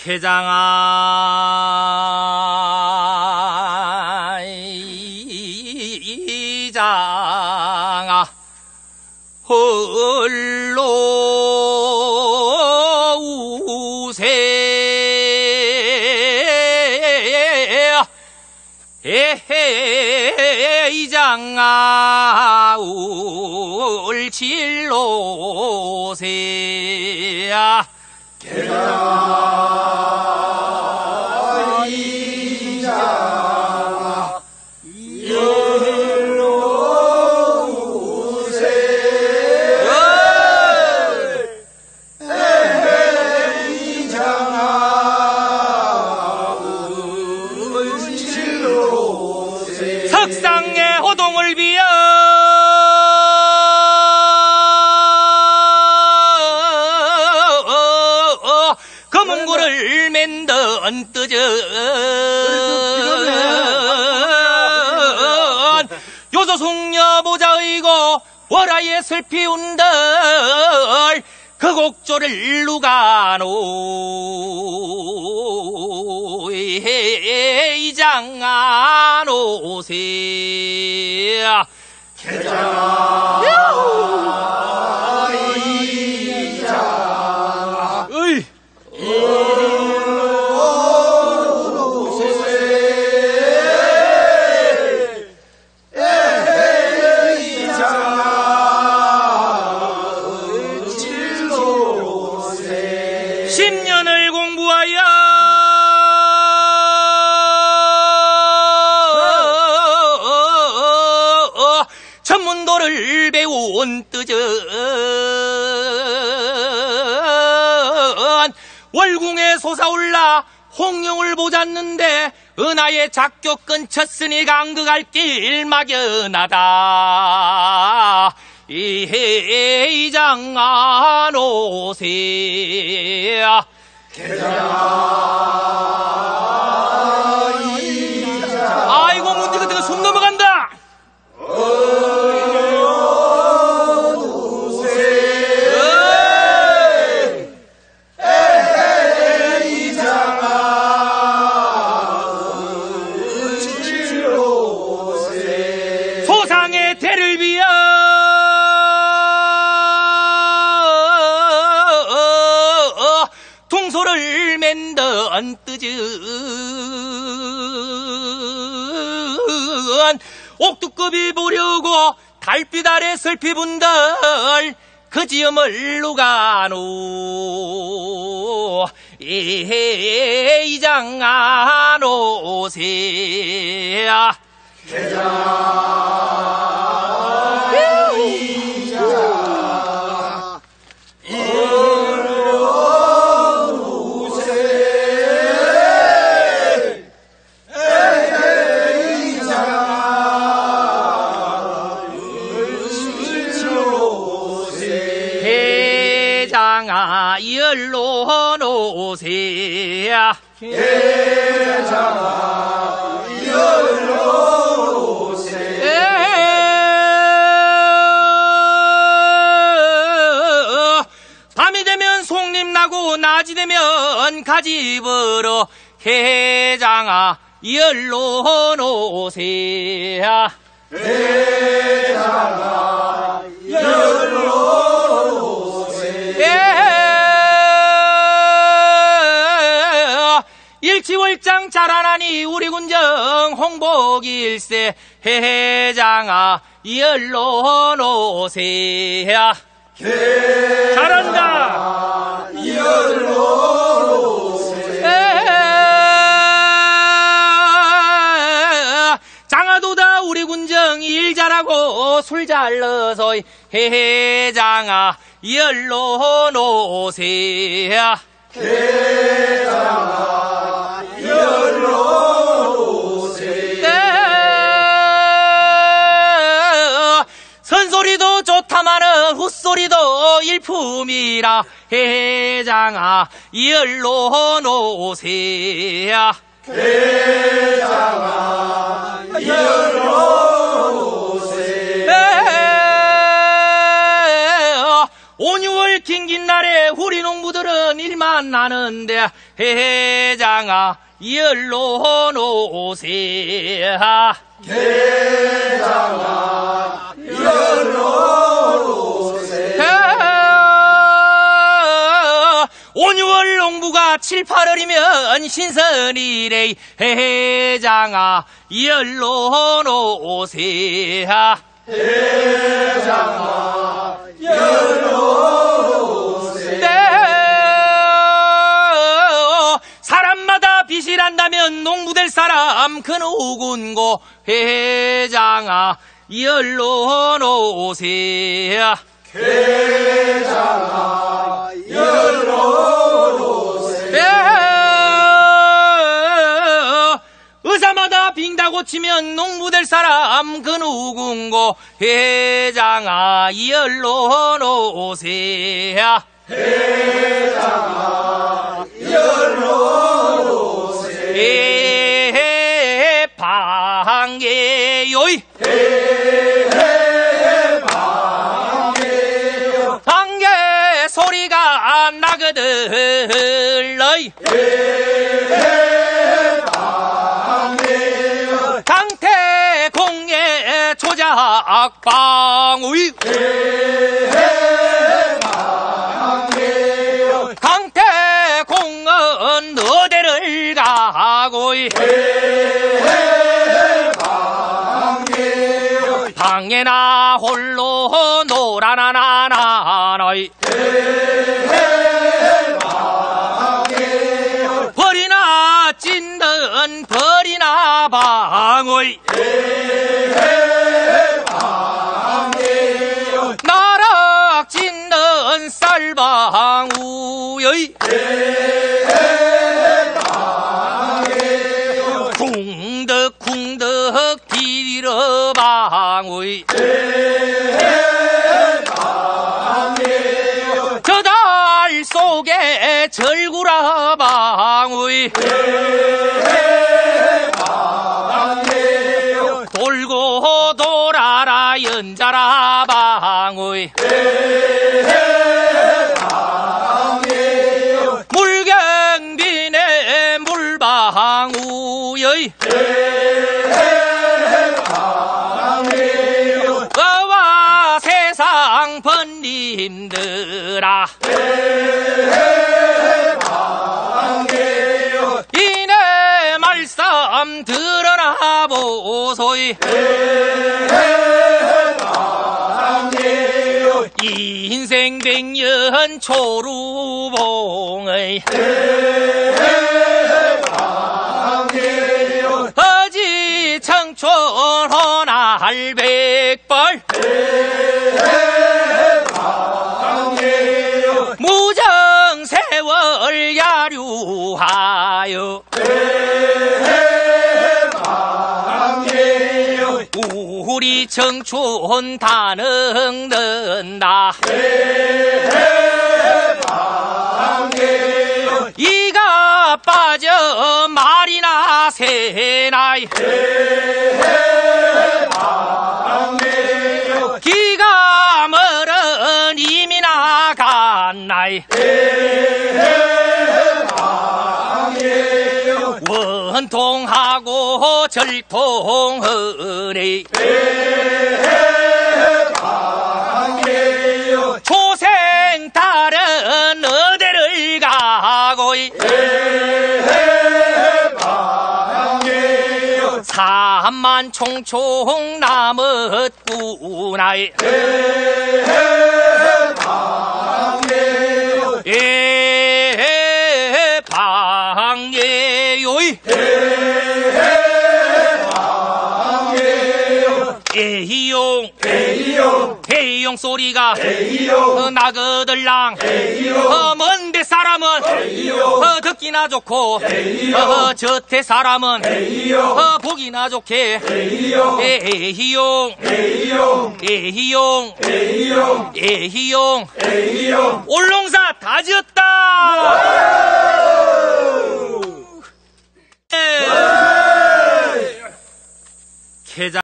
개장아 이장아 홀로 우세 에헤 이장아 울칠로세야 개장아 이장아 일로 우세 이장아 울칠로세 석상의 호동을 비어 검은고를 맨던 뜨전 요조숙녀 모자의고 월하에 슬피 운들 그 곡조를 누가 이장아 노세 개장아 이장아 으이 울칠로세 10년을 공부하여 천문도를 배운 뜨전 월궁에 솟아올라 홍룡을 보잤는데 은하의 작교 끊쳤으니 강극할 길 막연하다 이장아 노세 개장아 이장아 아이고 문제가 내가 숨 넘어간다 소상의 대를 비어 둥소를 맨던 뜨전 옥두급이 보려고 달빛 아래 슬피 분들 그 지음을 누가 노 이장아 노세 개장아 이장아 일로 우세 이장아 울칠로세 개장아 열로 노세야 개장아 열로 우세 밤이 되면 송림 나고 낮이 되면 가지 벌어 개장아 열로 노세야 개장아 열로 우세 일치월장 자라나니 우리 군정 홍복일세 해장아 열로 노세야 잘한다 열로 우세 장아도다 우리 군정 일 잘하고 술 잘 넣어서 해장아 열로 노세야 개장아 열로 우세 선소리도 좋다마는 헛소리도 일품이라 해장아 열로 노세야 개장아 열로 우세 5, 6월 긴긴 날에 우리 농부들은 일만 나는데 회장아 열로 놓으세. 회장아 열로 놓으세. 5, 6월 농부가 7, 8월이면 신선이래. 회장아 열로 놓으세. 회장아 열로 놓으세. 사람마다 빚이란다면 농부될 사람 그 누군고. 회장아 열로 놓으세. 회장아 열로 놓으세. 의사마다 빙다고 치면 농부될 사람 그 누군고. 회장아 열로 놓으세. 회장아 열로 놓으세. 방개요이 방개 소리가 나거든. 강태공의 조작방의 강태공은 너대를 가고 방에나 홀로 놀아나나나나이 벌이나 찢는 벌이나 방의 나락 찢는 쌀방우의 쿵덕쿵덕 디디러 방의 저 달 속에 절구라 방의 돌고 돌아라 연자라 방의 물경빈의 물방우의 어와 세상 번님들아 이내 말씀 들어라 보소이. 인생 100년 초루봉의 어지 청춘 헌할 백벌 무정 세월 야류하여 우리 청춘 다 늙는다. 이가 빠져 말이나 새나이 기가 멀은 이미나 간나이 원통하고 절통하리 초생 딸은 어디를 가고 산만총총 남았구나. 방예요이 에이용 소리가 나거들랑 먼데 사람은 듣기나 좋고 저태 사람은 보기나 좋게 에이용 올롱사 다 지었다. 계장